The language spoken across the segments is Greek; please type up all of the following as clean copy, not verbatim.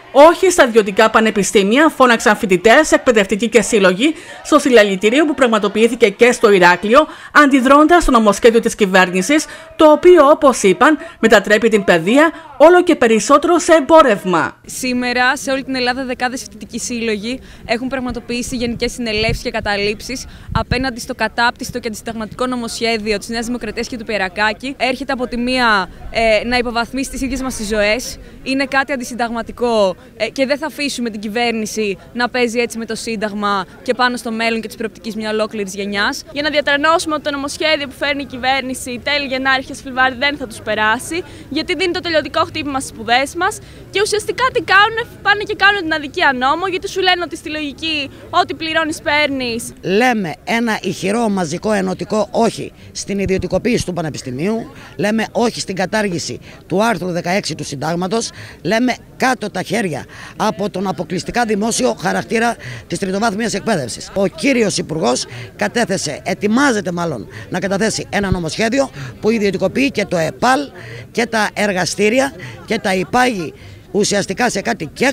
Όχι στα ιδιωτικά πανεπιστήμια, φώναξαν φοιτητές, εκπαιδευτικοί και σύλλογοι στο συλλαλητήριο που πραγματοποιήθηκε και στο Ηράκλειο, αντιδρώντας στο νομοσχέδιο της κυβέρνησης, το οποίο, όπως είπαν, μετατρέπει την παιδεία όλο και περισσότερο σε εμπόρευμα. Σήμερα, σε όλη την Ελλάδα, δεκάδες φοιτητικοί σύλλογοι έχουν πραγματοποιήσει γενικές συνελεύσεις και καταλήψεις απέναντι στο κατάπτυστο και αντισυνταγματικό νομοσχέδιο της Νέας Δημοκρατίας και του Πιερακάκη. Έρχεται από τη μία να υποβαθμίσει τις ίδιες μας τις ζωές, είναι κάτι αντισυνταγματικό και δεν θα αφήσουμε την κυβέρνηση να παίζει έτσι με το Σύνταγμα και πάνω στο μέλλον και τις προοπτικές μια ολόκληρης γενιάς. Για να διατρανώσουμε ότι το νομοσχέδιο που φέρνει η κυβέρνηση τέλη Γενάρη, αρχές Φλεβάρη δεν θα τους περάσει, γιατί δίνει το τελειωτικό χτύπημα στις σπουδές μας και ουσιαστικά τι κάνουν, πάνε και κάνουν την αδικία νόμο, γιατί σου λένε ότι στη λογική ό,τι πληρώνεις παίρνεις. Λέμε ένα ηχηρό μαζικό ενωτικό όχι στην ιδιωτικοποίηση του Πανεπιστημίου, λέμε όχι στην κατάργηση του άρθρου 16 του Συντάγματος, λέμε κάτω τα χέρια από τον αποκλειστικά δημόσιο χαρακτήρα της τριτοβάθμιας εκπαίδευσης. Ο κύριος Υπουργός ετοιμάζεται να καταθέσει ένα νομοσχέδιο που ιδιωτικοποιεί και το ΕΠΑΛ και τα εργαστήρια και τα υπάγει ουσιαστικά σε κάτι ΚΕΚ.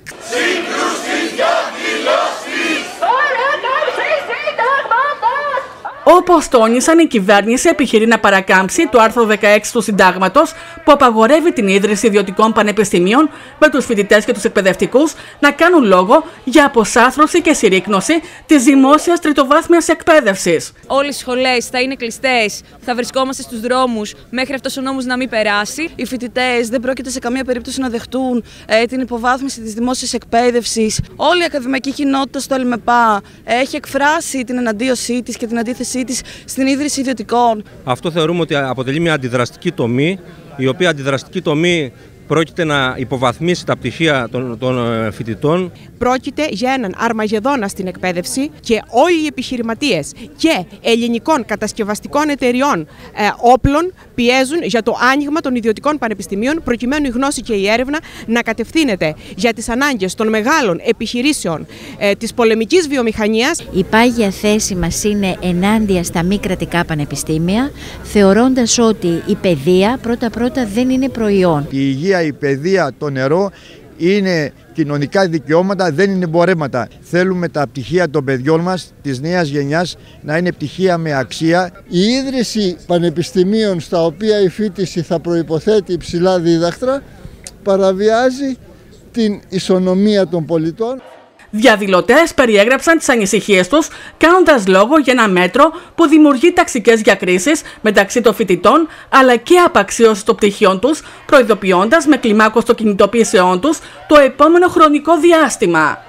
Όπως τόνισαν, η κυβέρνηση επιχειρεί να παρακάμψει το άρθρο 16 του Συντάγματος που απαγορεύει την ίδρυση ιδιωτικών πανεπιστημίων με τους φοιτητές και τους εκπαιδευτικούς να κάνουν λόγο για αποσάθρωση και συρρίκνωση της δημόσιας τριτοβάθμιας εκπαίδευσης. Όλες οι σχολές θα είναι κλειστές, θα βρισκόμαστε στους δρόμους μέχρι αυτός ο νόμος να μην περάσει. Οι φοιτητές δεν πρόκειται σε καμία περίπτωση να δεχτούν την υποβάθμιση της δημόσιας εκπαίδευσης. Όλη η ακαδημαϊκή κοινότητα στο ΕΛΜΕΠΑ έχει εκφράσει την εναντίωσή της και την αντίθεσή της στην ίδρυση ιδιωτικών. Αυτό θεωρούμε ότι αποτελεί μια αντιδραστική τομή, η οποία αντιδραστική τομή πρόκειται να υποβαθμίσει τα πτυχία των φοιτητών. Πρόκειται για έναν αρμαγεδόνα στην εκπαίδευση και όλοι οι επιχειρηματίες και ελληνικών κατασκευαστικών εταιριών όπλων πιέζουν για το άνοιγμα των ιδιωτικών πανεπιστημίων προκειμένου η γνώση και η έρευνα να κατευθύνεται για τις ανάγκες των μεγάλων επιχειρήσεων της πολεμικής βιομηχανίας. Η πάγια θέση μας είναι ενάντια στα μη κρατικά πανεπιστήμια, θεωρώντας ότι η παιδεία πρώτα-πρώτα δεν είναι προϊόν. Η υγεία, η παιδεία, το νερό είναι κοινωνικά δικαιώματα, δεν είναι εμπορεύματα. Θέλουμε τα πτυχία των παιδιών μας, της νέας γενιάς, να είναι πτυχία με αξία. Η ίδρυση πανεπιστημίων στα οποία η φοιτηση θα προϋποθέτει υψηλά δίδακτρα παραβιάζει την ισονομία των πολιτών. Διαδηλωτές περιέγραψαν τις ανησυχίες τους, κάνοντας λόγο για ένα μέτρο που δημιουργεί ταξικές διακρίσεις μεταξύ των φοιτητών, αλλά και απαξίωση των πτυχιών τους, προειδοποιώντας με κλιμάκωση των κινητοποιήσεών τους το επόμενο χρονικό διάστημα.